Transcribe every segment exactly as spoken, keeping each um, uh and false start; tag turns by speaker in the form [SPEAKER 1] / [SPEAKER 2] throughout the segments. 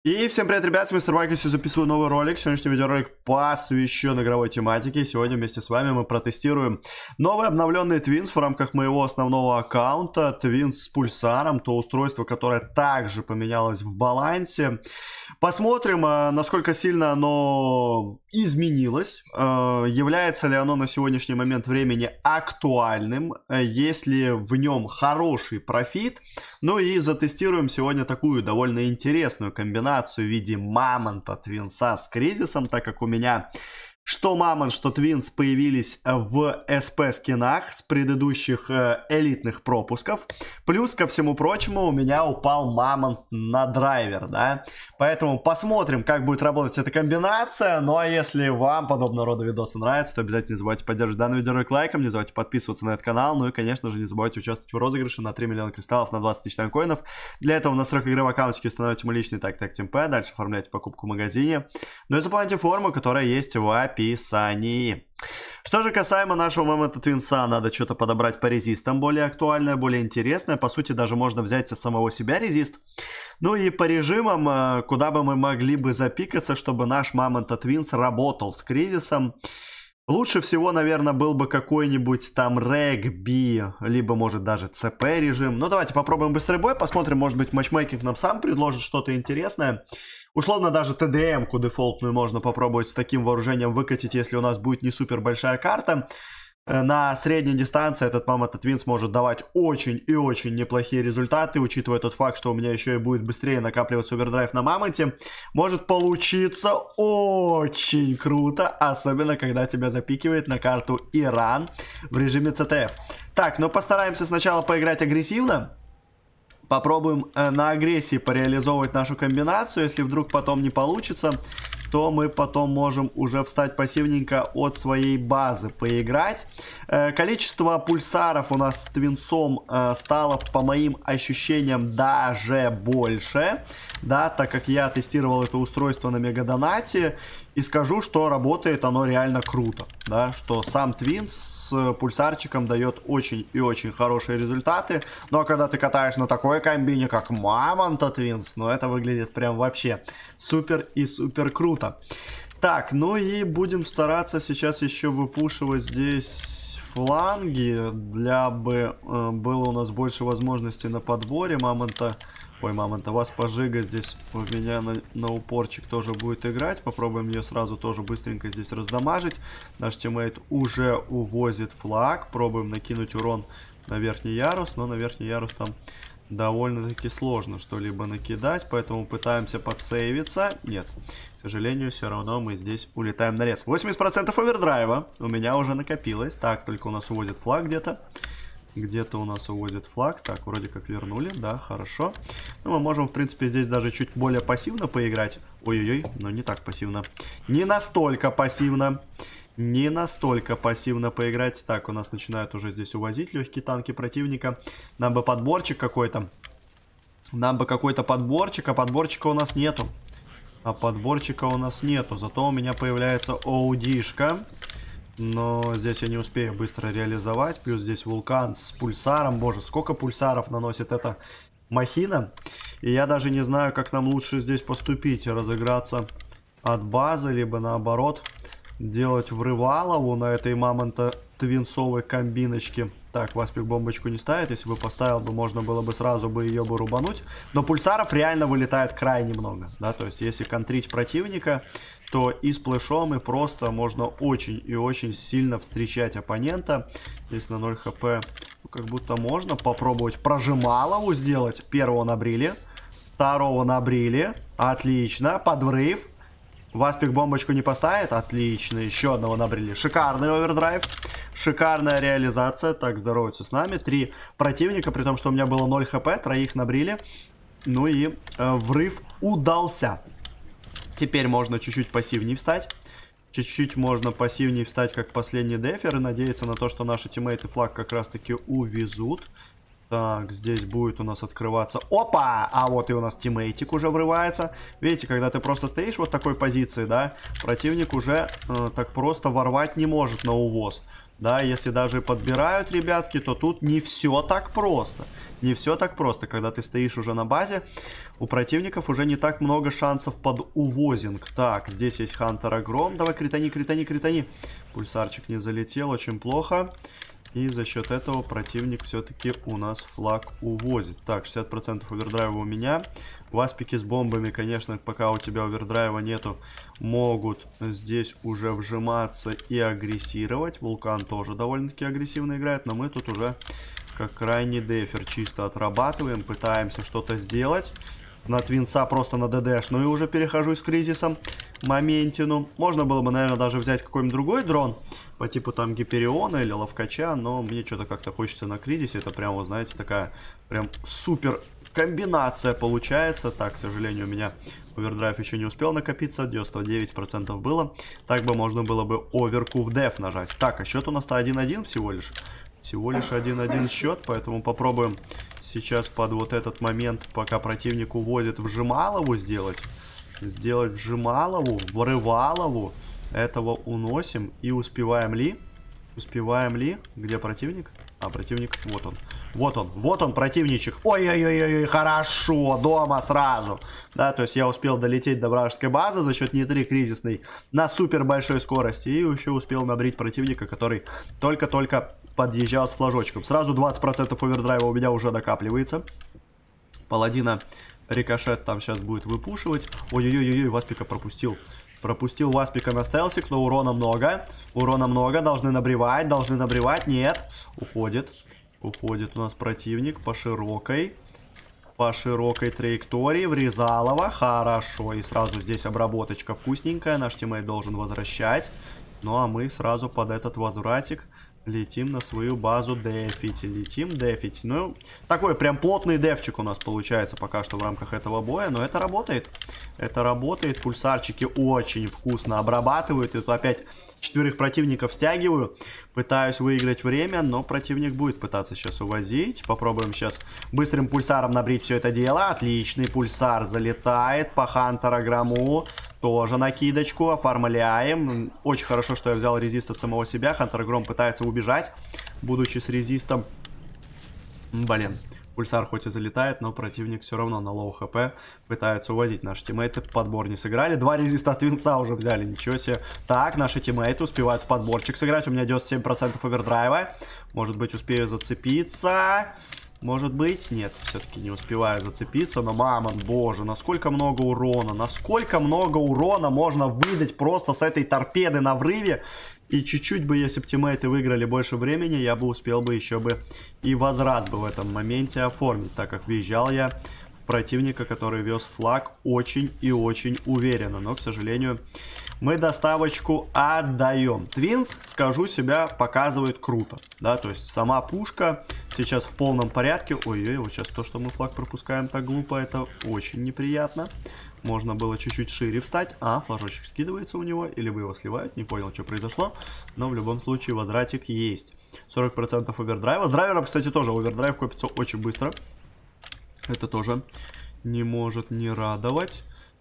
[SPEAKER 1] И всем привет, ребят, с мистер Вайкос, записываю новый ролик. Сегодняшний видеоролик посвящен игровой тематике. Сегодня вместе с вами мы протестируем новый обновленный Twins в рамках моего основного аккаунта. Twins с пульсаром, то устройство, которое также поменялось в балансе. Посмотрим, насколько сильно оно изменилось, является ли оно на сегодняшний момент времени актуальным, есть ли в нем хороший профит. Ну и затестируем сегодня такую довольно интересную комбинацию в виде мамонта Твинса с кризисом, так как у меня что мамонт, что Твинс появились в СП скинах с предыдущих э, элитных пропусков. Плюс ко всему прочему у меня упал мамонт на драйвер, да. Поэтому посмотрим, как будет работать эта комбинация. Ну а если вам подобного рода видосы нравятся, то обязательно не забывайте поддерживать данный видеоролик лайком, не забывайте подписываться на этот канал. Ну и, конечно же, не забывайте участвовать в розыгрыше на три миллиона кристаллов на двадцать тысяч танкоинов. Для этого в настройках игры в аккаунтике установите мой личный так так тимпэ, дальше оформляйте покупку в магазине. Ну и заполняйте форму, которая есть в описании. Что же касаемо нашего мамонта Твинса, надо что-то подобрать по резистам более актуальное, более интересное. По сути, даже можно взять от самого себя резист. Ну и по режимам, куда бы мы могли бы запикаться, чтобы наш мамонта Твинс работал с кризисом. Лучше всего, наверное, был бы какой-нибудь там регби, либо, может, даже ЦП режим. Ну, давайте попробуем быстрый бой, посмотрим, может быть, матчмейкинг нам сам предложит что-то интересное. Условно, даже ТДМ-ку дефолтную можно попробовать с таким вооружением выкатить, если у нас будет не супер большая карта. На средней дистанции этот мамонт Твинс может давать очень и очень неплохие результаты, учитывая тот факт, что у меня еще и будет быстрее накапливаться овердрайв на мамонте. Может получиться очень круто, особенно когда тебя запикивает на карту Иран в режиме ЦТФ. Так, ну постараемся сначала поиграть агрессивно. Попробуем э, на агрессии пореализовывать нашу комбинацию. Если вдруг потом не получится, то мы потом можем уже встать пассивненько от своей базы поиграть. Э, количество пульсаров у нас с Твинсом э, стало, по моим ощущениям, даже больше. Да, так как я тестировал это устройство на Мегадонате. И скажу, что работает оно реально круто. Да, что сам Твинс с пульсарчиком дает очень и очень хорошие результаты. Но когда ты катаешь на такой комбине, как мамонта Твинс, ну это выглядит прям вообще супер и супер круто. Так, ну и будем стараться сейчас еще выпушивать здесь фланги. Для бы э, было у нас больше возможностей на подборе мамонта. Ой, мамонта, вас пожига здесь у меня на, на упорчик тоже будет играть. Попробуем ее сразу тоже быстренько здесь раздамажить. Наш тиммейт уже увозит флаг. Пробуем накинуть урон на верхний ярус. Но на верхний ярус там довольно-таки сложно что-либо накидать. Поэтому пытаемся подсейвиться. Нет, к сожалению, все равно мы здесь улетаем на рез. восемьдесят процентов овердрайва у меня уже накопилось. Так, только у нас уводит флаг где-то. Где-то у нас уводит флаг. Так, вроде как вернули. Да, хорошо. Ну, мы можем, в принципе, здесь даже чуть более пассивно поиграть. Ой-ой-ой, но не так пассивно. Не настолько пассивно. Не настолько пассивно поиграть. Так, у нас начинают уже здесь увозить легкие танки противника. Нам бы подборчик какой-то. Нам бы какой-то подборчик, а подборчика у нас нету. А подборчика у нас нету. Зато у меня появляется оудишка. Но здесь я не успею быстро реализовать. Плюс здесь вулкан с пульсаром. Боже, сколько пульсаров наносит эта махина. И я даже не знаю, как нам лучше здесь поступить. Разыграться от базы, либо наоборот делать врывалову на этой мамонта твинсовой комбиночке. Так, Васпик бомбочку не ставит. Если бы поставил, бы можно было бы сразу бы ее бы рубануть. Но пульсаров реально вылетает крайне много. Да, то есть если контрить противника, то и с плэшом, и просто можно очень и очень сильно встречать оппонента. Здесь на ноль хп ну, как будто можно попробовать прожималову сделать. Первого набрили, второго набрили. Отлично, подврыв. Васпик бомбочку не поставит. Отлично, еще одного набрили. Шикарный овердрайв. Шикарная реализация. Так, здороваются с нами. Три противника, при том, что у меня было ноль хп. Троих набрили. Ну и э, врыв удался. Теперь можно чуть-чуть пассивнее встать. Чуть-чуть можно пассивнее встать, как последний дефер. И надеяться на то, что наши тиммейты флаг как раз-таки увезут. Так, здесь будет у нас открываться... Опа! А вот и у нас тиммейтик уже врывается. Видите, когда ты просто стоишь в вот такой позиции, да, противник уже э, так просто ворвать не может на увоз. Да, если даже подбирают ребятки, то тут не все так просто. Не все так просто. Когда ты стоишь уже на базе, у противников уже не так много шансов под увозинг. Так, здесь есть Хантер Огром. Давай, критани, критани, критани. Пульсарчик не залетел, очень плохо. И за счет этого противник все-таки у нас флаг увозит. Так, шестьдесят процентов овердрайва у меня. Васпики с бомбами, конечно, пока у тебя овердрайва нету, могут здесь уже вжиматься и агрессировать. Вулкан тоже довольно-таки агрессивно играет, но мы тут уже как крайний дефер чисто отрабатываем, пытаемся что-то сделать. На Твинса просто на ДДш, ну и уже перехожусь с кризисом Моментину. Можно было бы, наверное, даже взять какой-нибудь другой дрон, по типу там Гипериона или Ловкача, но мне что-то как-то хочется на кризисе. Это прям, вот знаете, такая прям супер комбинация получается. Так, к сожалению, у меня овердрайв еще не успел накопиться, девяносто девять процентов было. Так бы можно было бы оверку в деф нажать. Так, а счет у нас-то один-один всего лишь. Всего лишь один-один счет, поэтому попробуем сейчас под вот этот момент, пока противник уводит, вжималову сделать. Сделать вжималову, врывалову. Этого уносим и успеваем ли? Успеваем ли? Где противник? А, противник, вот он. Вот он, вот он, противничек. Ой-ой-ой-ой, хорошо, дома сразу. Да, то есть я успел долететь до вражеской базы за счет нитри кризисной на супер большой скорости. И еще успел набрить противника, который только-только подъезжал с флажочком. Сразу двадцать процентов овердрайва у меня уже накапливается. Паладина рикошет там сейчас будет выпушивать. Ой-ой-ой-ой, Васпика пропустил. Пропустил Васпика на стелсик, но урона много. Урона много, должны набревать, должны набревать. Нет, уходит. Уходит у нас противник по широкой. По широкой траектории. Врезалова, хорошо. И сразу здесь обработочка вкусненькая. Наш тиммейт должен возвращать. Ну а мы сразу под этот возвратик летим на свою базу дефить. Летим дефить. Ну, такой прям плотный дефчик у нас получается пока что в рамках этого боя. Но это работает. Это работает. Пульсарчики очень вкусно обрабатывают. И тут опять четверых противников стягиваю. Пытаюсь выиграть время, но противник будет пытаться сейчас увозить. Попробуем сейчас быстрым пульсаром набрить все это дело. Отличный пульсар залетает по Хантерограмму. Тоже накидочку оформляем. Очень хорошо, что я взял резист от самого себя. Хантерогром пытается убежать, будучи с резистом. Блин. Пульсар хоть и залетает, но противник все равно на лоу хп пытается увозить. Наши тиммейты подбор не сыграли. Два резиста от Твинса уже взяли, ничего себе. Так, наши тиммейты успевают в подборчик сыграть. У меня девяносто семь процентов овердрайва. Может быть, успею зацепиться. Может быть, нет, все-таки не успеваю зацепиться. Но, мамон, боже, насколько много урона. Насколько много урона можно выдать просто с этой торпеды на врыве. И чуть-чуть бы, если бы тиммейты выиграли больше времени, я бы успел бы еще бы и возврат бы в этом моменте оформить. Так как въезжал я в противника, который вез флаг очень и очень уверенно. Но, к сожалению, мы доставочку отдаем. Твинс, скажу, себя показывает круто. Да, то есть сама пушка сейчас в полном порядке. Ой-ой, вот сейчас то, что мы флаг пропускаем так глупо, это очень неприятно. Можно было чуть-чуть шире встать. А, флажочек скидывается у него. Или вы его сливают. Не понял, что произошло. Но в любом случае возвратик есть. сорок процентов овердрайва. С драйвером, кстати, тоже овердрайв копится очень быстро. Это тоже не может не радовать.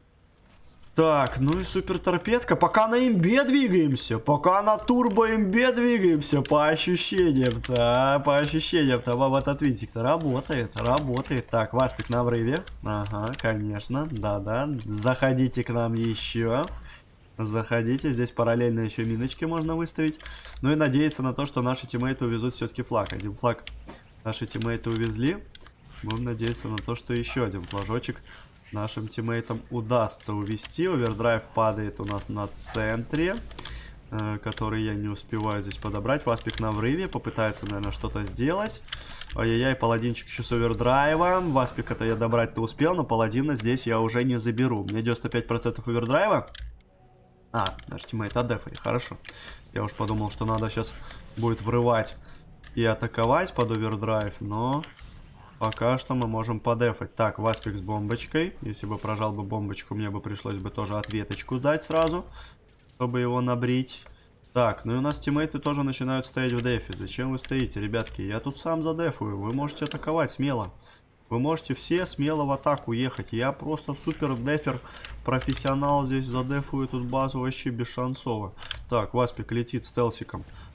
[SPEAKER 1] Так, ну и супер торпедка. Пока на имбе двигаемся. Пока на турбо имбе двигаемся. По ощущениям-то. По ощущениям-то. Вам этот винтик-то работает. Работает. Так, Васпик на врыве. Ага, конечно. Да-да. Заходите к нам еще. Заходите. Здесь параллельно еще миночки можно выставить. Ну и надеяться на то, что наши тиммейты увезут все-таки флаг. Один флаг наши тиммейты увезли. Будем надеяться на то, что еще один флажочек нашим тиммейтам удастся увести. Овердрайв падает у нас на центре, э, который я не успеваю здесь подобрать. Васпик на врыве, попытается, наверное, что-то сделать. Ай-яй-яй, паладинчик еще с овердрайвом. Васпика-то я добрать-то успел, но паладина здесь я уже не заберу. У меня девяносто пять процентов овердрайва. А, наш тиммейт адефали, хорошо. Я уж подумал, что надо сейчас будет врывать и атаковать под овердрайв, но пока что мы можем подефать. Так, Васпик с бомбочкой. Если бы прожал бы бомбочку, мне бы пришлось бы тоже ответочку дать сразу, чтобы его набрить. Так, ну и у нас тиммейты тоже начинают стоять в дефе. Зачем вы стоите, ребятки? Я тут сам задефую. Вы можете атаковать смело. Вы можете все смело в атаку ехать. Я просто супер дефер, профессионал здесь, задефую тут базу вообще бесшансово. Так, Васпик летит стелсиком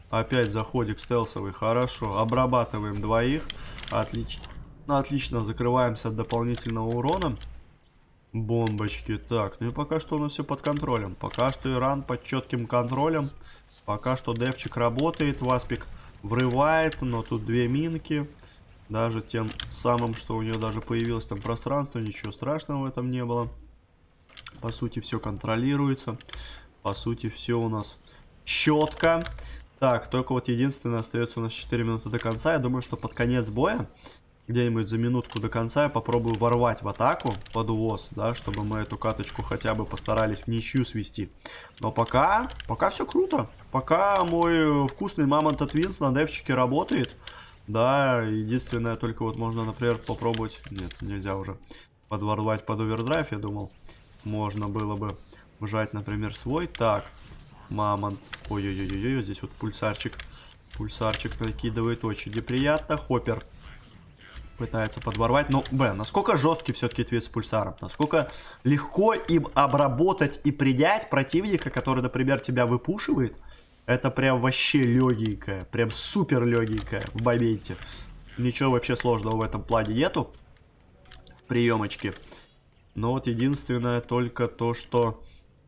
[SPEAKER 1] Опять заходик стелсовый. Хорошо. Обрабатываем двоих. Отлично. Отлично. Закрываемся от дополнительного урона. Бомбочки. Так, ну и пока что у нас все под контролем. Пока что Иран под четким контролем. Пока что девчик работает. Васпик врывает, но тут две минки. Даже тем самым, что у нее даже появилось там пространство. Ничего страшного в этом не было. По сути, все контролируется. По сути, все у нас четко. Так, только вот единственное, остается у нас четыре минуты до конца. Я думаю, что под конец боя, где-нибудь за минутку до конца, я попробую ворвать в атаку под увоз, да, чтобы мы эту каточку хотя бы постарались в ничью свести. Но пока, пока все круто. Пока мой вкусный Мамонт Твинс на девчике работает. Да, единственное, только вот можно, например, попробовать... Нет, нельзя уже подворвать под овердрайв, я думал. Можно было бы вжать, например, свой. Так, Мамонт. Ой-ой-ой-ой, здесь вот пульсарчик. Пульсарчик накидывает очень неприятно. Хоппер пытается подворвать. Но, блин, насколько жесткий все-таки твит с пульсаром. Насколько легко им обработать и принять противника, который, например, тебя выпушивает. Это прям вообще легенькое. Прям супер легенькое в моменте. Ничего вообще сложного в этом плане нету. В приемочке. Но вот единственное только то, что...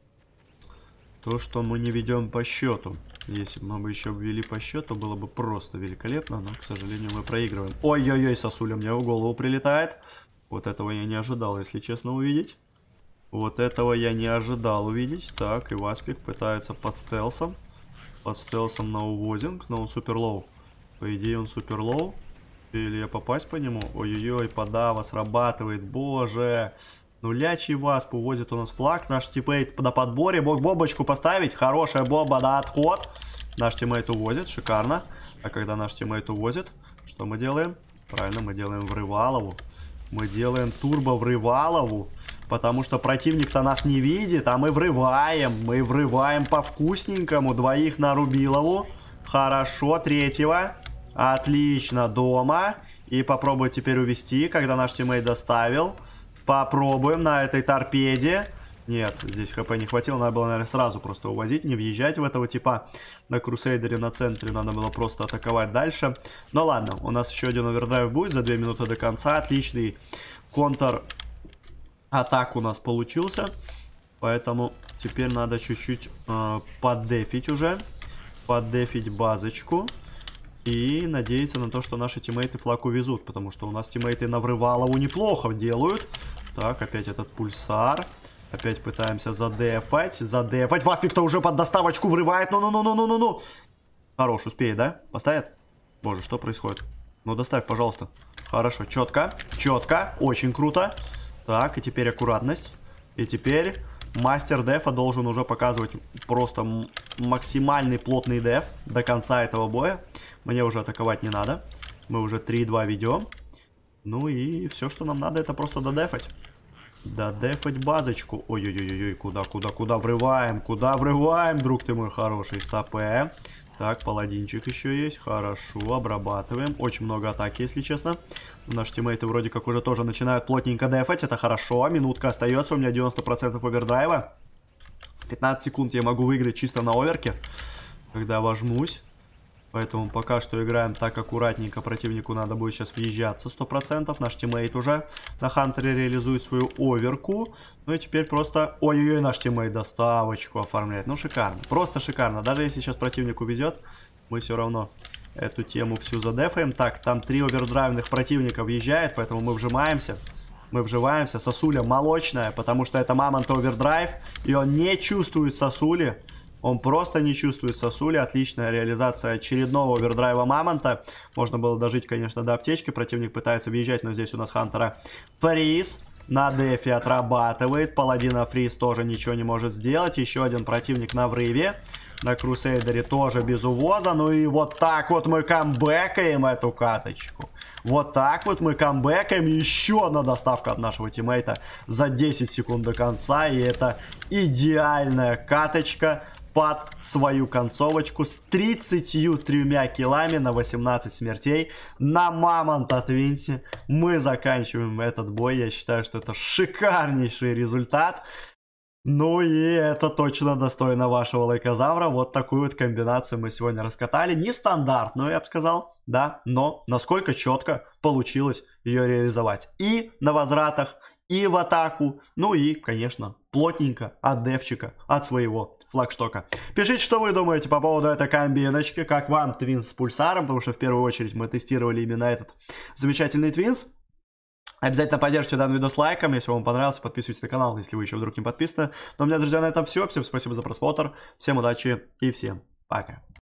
[SPEAKER 1] То, что мы не ведем по счету. Если бы мы бы еще ввели по счету, было бы просто великолепно. Но, к сожалению, мы проигрываем. Ой-ой-ой, сосуля мне в голову прилетает. Вот этого я не ожидал, если честно, увидеть. Вот этого я не ожидал увидеть. Так, и Васпик пытается под стелсом. Под стелсом на увозинг. Но он супер лоу. По идее, он супер лоу. Или я попасть по нему? Ой-ой-ой, подава срабатывает. Боже. Нулячий Васп увозит у нас флаг. Наш тиммейт на подборе. Мог бомбочку поставить. Хорошая бомба на отход. Наш тиммейт увозит. Шикарно. А когда наш тиммейт увозит, что мы делаем? Правильно, мы делаем врывалову. Мы делаем турбо врывалову. Потому что противник-то нас не видит. А мы врываем. Мы врываем по вкусненькому. Двоих на Рубилову. Хорошо. Третьего. Отлично. Дома. И попробую теперь увести, когда наш тиммейт доставил. Попробуем на этой торпеде. Нет, здесь хп не хватило. Надо было, наверное, сразу просто увозить. Не въезжать в этого типа. На Крусейдере на центре надо было просто атаковать дальше. Ну ладно, у нас еще один овердрайв будет за две минуты до конца. Отличный контр-атак у нас получился. Поэтому теперь надо чуть-чуть э, поддефить уже. Поддефить базочку. И надеяться на то, что наши тиммейты флаг увезут. Потому что у нас тиммейты на Врывалову неплохо делают. Так, опять этот пульсар. Опять пытаемся задефать. Задефать. Васпик-то уже под доставочку врывает. Ну-ну-ну-ну-ну-ну-ну. Хорош, успеет, да? Поставит? Боже, что происходит? Ну, доставь, пожалуйста. Хорошо, четко. Четко. Очень круто. Так, и теперь аккуратность. И теперь мастер дефа должен уже показывать просто максимальный плотный деф до конца этого боя. Мне уже атаковать не надо. Мы уже три-два ведем. Ну и все, что нам надо, это просто додефать. Додефать базочку. Ой-ой-ой-ой, куда, куда, куда врываем? Куда врываем, друг ты мой хороший? Стопэ. Так, паладинчик еще есть. Хорошо, обрабатываем. Очень много атаки, если честно. Наши тиммейты вроде как уже тоже начинают плотненько дефать. Это хорошо. Минутка остается. У меня девяносто процентов овердрайва. пятнадцать секунд я могу выиграть чисто на оверке, когда вожмусь. Поэтому пока что играем так аккуратненько. Противнику надо будет сейчас въезжаться сто процентов. Наш тиммейт уже на Хантере реализует свою оверку. Ну и теперь просто... Ой-ой-ой, наш тиммейт доставочку оформляет. Ну шикарно. Просто шикарно. Даже если сейчас противник увезет, мы все равно эту тему всю задефаем. Так, там три овердрайвных противника въезжает, поэтому мы вжимаемся. Мы вживаемся. Сосуля молочная, потому что это Мамонт овердрайв. И он не чувствует сосули. Он просто не чувствует сосули. Отличная реализация очередного овердрайва Мамонта. Можно было дожить, конечно, до аптечки. Противник пытается въезжать, но здесь у нас Хантера фриз. На дефе отрабатывает. Паладина фриз тоже ничего не может сделать. Еще один противник на врыве. На Крусейдере тоже без увоза. Ну и вот так вот мы камбэкаем эту каточку. Вот так вот мы камбэкаем. Еще одна доставка от нашего тиммейта за десять секунд до конца. И это идеальная каточка под свою концовочку с тридцатью тремя киллами на восемнадцать смертей на Мамонта Твинсе. Мы заканчиваем этот бой. Я считаю, что это шикарнейший результат. Ну и это точно достойно вашего лайкозавра. Вот такую вот комбинацию мы сегодня раскатали. Нестандартную, я бы сказал, да, но насколько четко получилось ее реализовать. И на возвратах, и в атаку, ну и, конечно, плотненько от девчика, от своего флагштока. Пишите, что вы думаете по поводу этой комбиночки, как вам твинс с пульсаром, потому что в первую очередь мы тестировали именно этот замечательный твинс. Обязательно поддержите данный видос лайком, если вам понравился, подписывайтесь на канал, если вы еще вдруг не подписаны. Но у меня, друзья, на этом все. Всем спасибо за просмотр, всем удачи и всем пока.